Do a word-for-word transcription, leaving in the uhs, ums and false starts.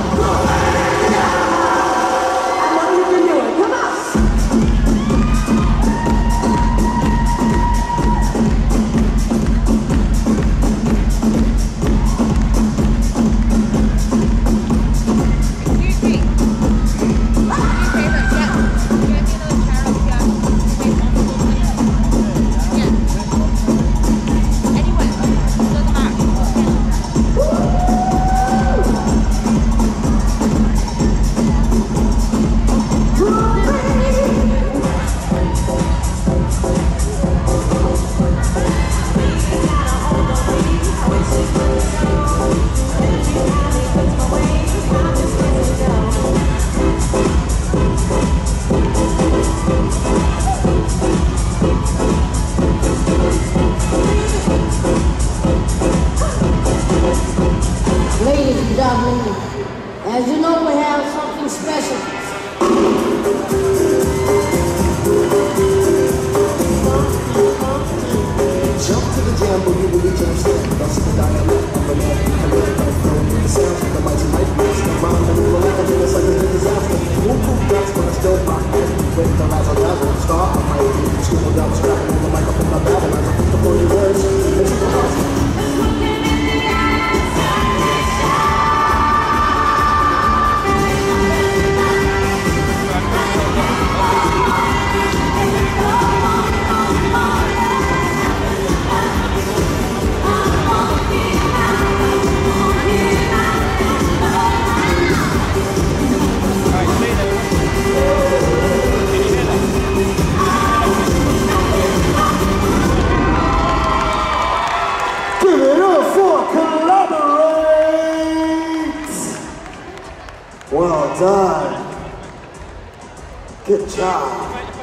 As you know, we have something special. Jump to the jam, boogie woogie jump stand. That's the dialect of a man. Collect that flow with the sounds of the mighty might beats. The mind that will laugh until it's like a disaster. Boom, boom, dance, but I still rock. Wait till I razzle dazzle, start a mic. Scribble down, strapping on the microphone, my battle. As I think of all your words, it's a possible. Well done. Good job.